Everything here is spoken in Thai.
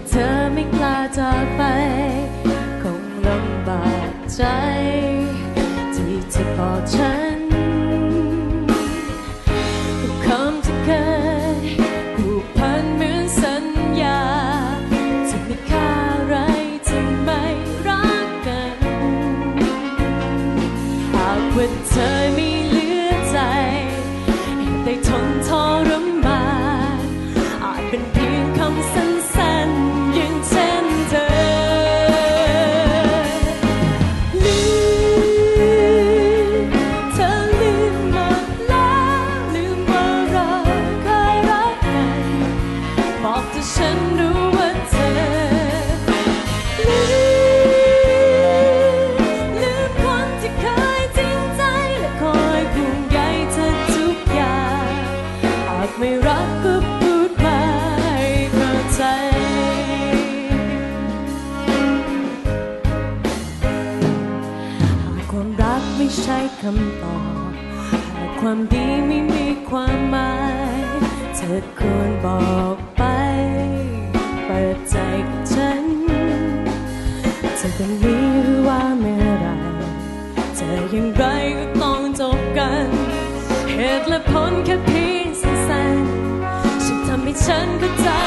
เธอไม่กล้าจากไปคงลำบากใจที่จะบอกฉันคำที่เคยผูกพันเหมือนสัญญาจะมีค่าอะไรจะไม่รักกันหากว่าเธอไม่เหลือใจได้ทนทรมานอาจเป็นเพียงคำสั้นๆอย่างเช่นเธอลืมเธอลืมหมดแล้วลืมว่าเราเคยรักกันบอกให้ฉันรู้ว่าเธอลืมคนที่เคยจริงใจและคอยห่วงใยเธอทุกอย่างหากไม่รักก็พูดมาให้เข้าใจหากความรักไม่ใช่คำตอบหากความดีไม่มีความหมายเธอควรบอกไปเปิดใจกับฉันเธอต้องมีหรือว่าเมื่อไรเธออย่างไรก็ต้องจบกันเหตุและผลแค่เพียงสั้นๆฉันทำให้ฉันเข้าใจ